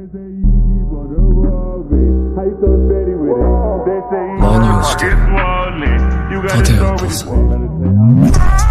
何をして盾を起こす。